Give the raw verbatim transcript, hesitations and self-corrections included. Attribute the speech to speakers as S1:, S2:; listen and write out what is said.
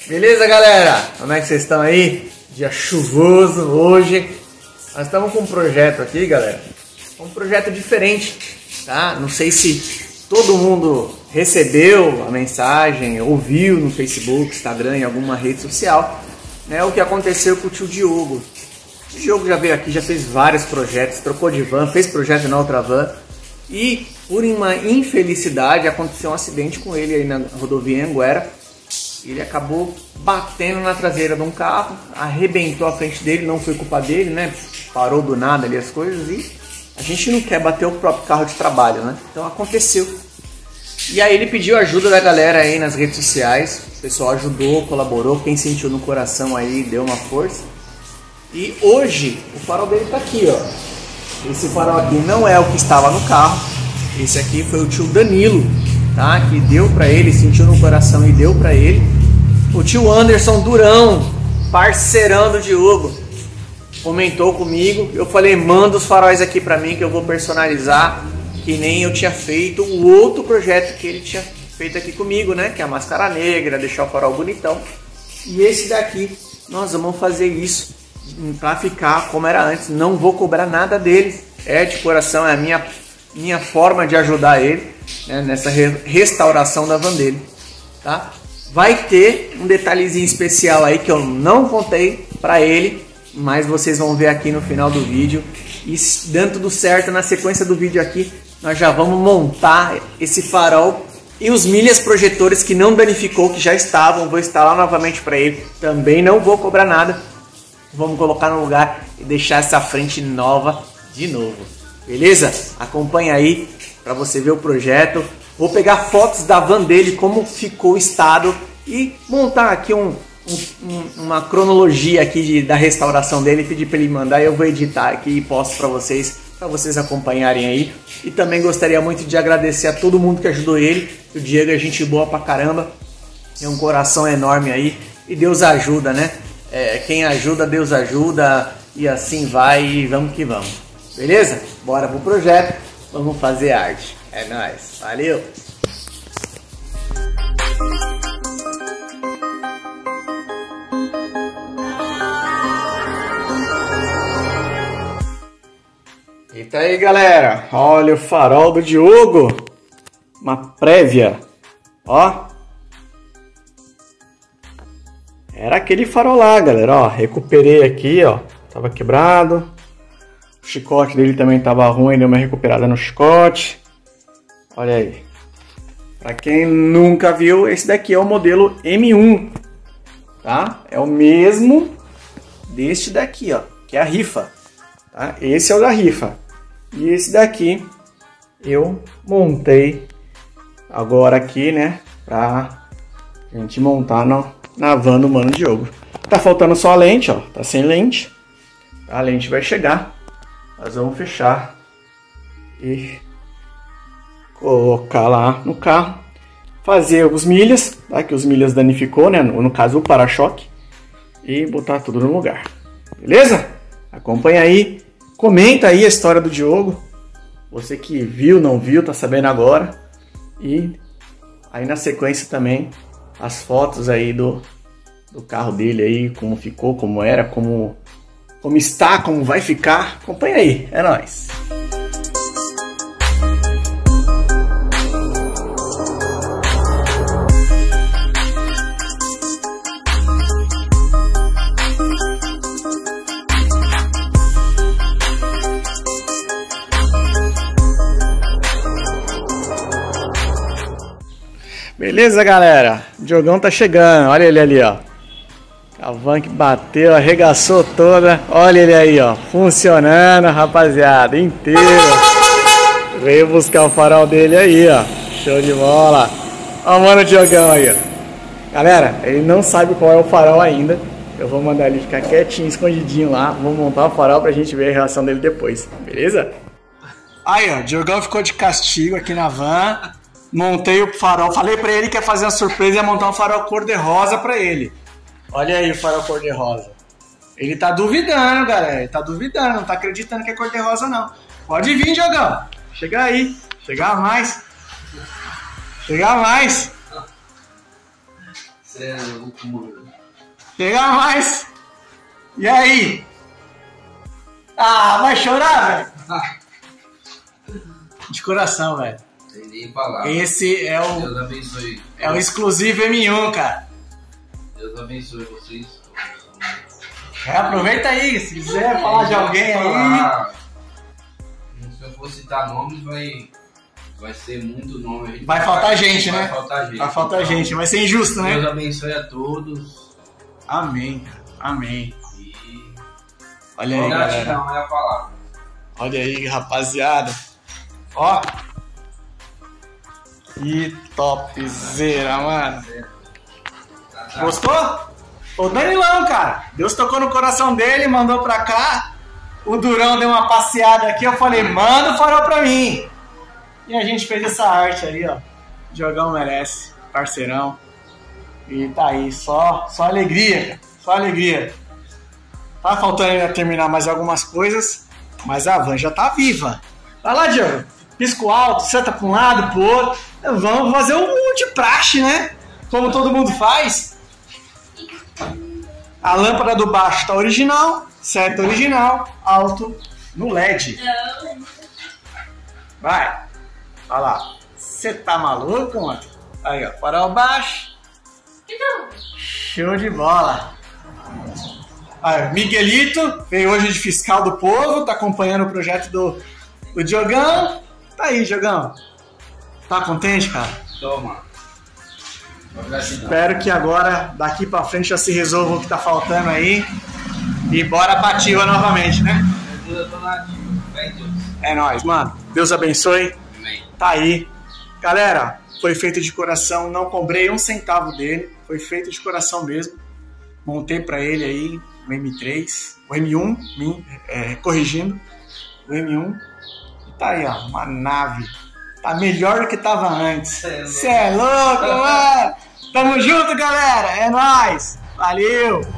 S1: Beleza, galera? Como é que vocês estão aí? Dia chuvoso hoje. Nós estamos com um projeto aqui, galera. Um projeto diferente, tá? Não sei se todo mundo recebeu a mensagem, ouviu no Facebook, Instagram, em alguma rede social, né? O que aconteceu com o tio Diogo. O Diogo já veio aqui, já fez vários projetos, trocou de van, fez projeto na outra van. E por uma infelicidade aconteceu um acidente com ele aí na rodovia Anguera. Ele acabou batendo na traseira de um carro, arrebentou a frente dele, não foi culpa dele, né? Parou do nada ali as coisas e a gente não quer bater o próprio carro de trabalho, né? Então aconteceu. E aí ele pediu ajuda da galera aí nas redes sociais, o pessoal ajudou, colaborou, quem sentiu no coração aí deu uma força. E hoje o farol dele tá aqui, ó. Esse farol aqui não é o que estava no carro, esse aqui foi o tio Danilo, tá? Que deu pra ele, sentiu no coração e deu pra ele. O tio Anderson Durão, parceirão do Diogo, comentou comigo. Eu falei, manda os faróis aqui pra mim que eu vou personalizar, que nem eu tinha feito o outro projeto que ele tinha feito aqui comigo, né? Que é a máscara negra, deixar o farol bonitão. E esse daqui, nós vamos fazer isso pra ficar como era antes. Não vou cobrar nada deles, é de coração, é a minha, minha forma de ajudar ele, né, nessa re restauração da van dele, tá? Vai ter um detalhezinho especial aí que eu não contei pra ele, mas vocês vão ver aqui no final do vídeo. E dando tudo certo, na sequência do vídeo aqui, nós já vamos montar esse farol e os milhas projetores que não danificou, que já estavam, vou instalar novamente para ele. Também não vou cobrar nada. Vamos colocar no lugar e deixar essa frente nova de novo. Beleza? Acompanha aí para você ver o projeto. Vou pegar fotos da van dele, como ficou o estado e montar aqui um, um, uma cronologia aqui de, da restauração dele. Pedir para ele mandar e eu vou editar aqui e posto para vocês, para vocês acompanharem aí. E também gostaria muito de agradecer a todo mundo que ajudou ele. O Diego é gente boa pra caramba, tem um coração enorme aí e Deus ajuda, né? É, quem ajuda, Deus ajuda e assim vai e vamos que vamos. Beleza? Bora pro projeto, vamos fazer arte. É nóis, valeu! Eita aí, galera, olha o farol do Diogo, uma prévia, ó. Era aquele farol lá, galera, ó, recuperei aqui, ó, tava quebrado, o chicote dele também tava ruim, deu uma recuperada no chicote, olha aí. Pra quem nunca viu, esse daqui é o modelo M um, tá? É o mesmo deste daqui, ó, que é a rifa, tá? Esse é o da rifa. E esse daqui eu montei agora aqui, né, pra gente montar no, na van do Mano Diogo. Tá faltando só a lente, ó, tá sem lente. A lente vai chegar, nós vamos fechar e colocar lá no carro, fazer os milhas, tá, que os milhas danificou, né, no, no caso o para-choque, e botar tudo no lugar, beleza? Acompanha aí. Comenta aí a história do Diogo, você que viu, não viu, tá sabendo agora. E aí na sequência também as fotos aí do, do carro dele aí, como ficou, como era, como, como está, como vai ficar. Acompanha aí, é nóis! Beleza, galera? O Diogão tá chegando. Olha ele ali, ó. A van que bateu, arregaçou toda. Olha ele aí, ó. Funcionando, rapaziada. Inteiro. Veio buscar o farol dele aí, ó. Show de bola. Ó, mano, o Diogão aí, ó. Galera, ele não sabe qual é o farol ainda. Eu vou mandar ele ficar quietinho, escondidinho lá. Vou montar o farol pra gente ver a reação dele depois. Beleza? Aí, ó. O Diogão ficou de castigo aqui na van. Montei o farol, falei pra ele que ia fazer uma surpresa e ia montar um farol cor-de-rosa pra ele. Olha aí o farol cor-de-rosa. Ele tá duvidando, galera, ele tá duvidando, não tá acreditando que é cor-de-rosa não. Pode vir, Diogão, chega aí, chegar mais. Chegar mais.
S2: Você é loucura.
S1: Chega mais. E aí? Ah, vai chorar, velho? De coração, velho.
S2: Tem nem palavra.
S1: Esse é o...
S2: Deus abençoe.
S1: É o exclusivo M um, cara.
S2: Deus abençoe vocês.
S1: É, aproveita aí, se quiser falar de alguém
S2: falar. aí. Se eu for citar nomes, vai, vai ser muito nome. A gente
S1: vai faltar gente,
S2: vai
S1: né?
S2: Faltar gente.
S1: Vai faltar então, gente, vai ser injusto, né?
S2: Deus abençoe a todos.
S1: Amém, cara. Amém.
S2: E...
S1: Olha aí, galera.
S2: Gratidão é a palavra.
S1: Olha aí, rapaziada. Ó. Que topzera, mano. Gostou? O Danilão, cara. Deus tocou no coração dele, mandou pra cá. O Durão deu uma passeada aqui. Eu falei, manda o farol pra mim. E a gente fez essa arte aí, ó. Jogão merece. Parceirão. E tá aí. Só, só alegria, cara. Só alegria. Tá faltando ainda terminar mais algumas coisas. Mas a van já tá viva. Vai lá, Diogo. Pisco alto, senta pra um lado, pro outro. Vamos fazer um de praxe, né? Como todo mundo faz. A lâmpada do baixo tá original, seta original, alto no L E D. Vai. Olha lá. Você tá maluco, mano? Aí, ó. Farol baixo. Show de bola. Aí, Miguelito veio hoje de fiscal do povo, tá acompanhando o projeto do, do Diogão. Tá aí, Diogão. Tá contente, cara?
S2: Toma.
S1: Espero que agora, daqui pra frente, já se resolva o que tá faltando aí. E bora pra ativa novamente, né? É nóis, mano. Deus abençoe.
S2: Amém.
S1: Tá aí. Galera, foi feito de coração. Não cobrei um centavo dele. Foi feito de coração mesmo. Montei pra ele aí o M três. O M um, é, corrigindo. O M um. E tá aí, ó. Uma nave. Tá melhor do que tava antes. Cê é louco, mano. Tamo junto, galera. É nóis. Valeu.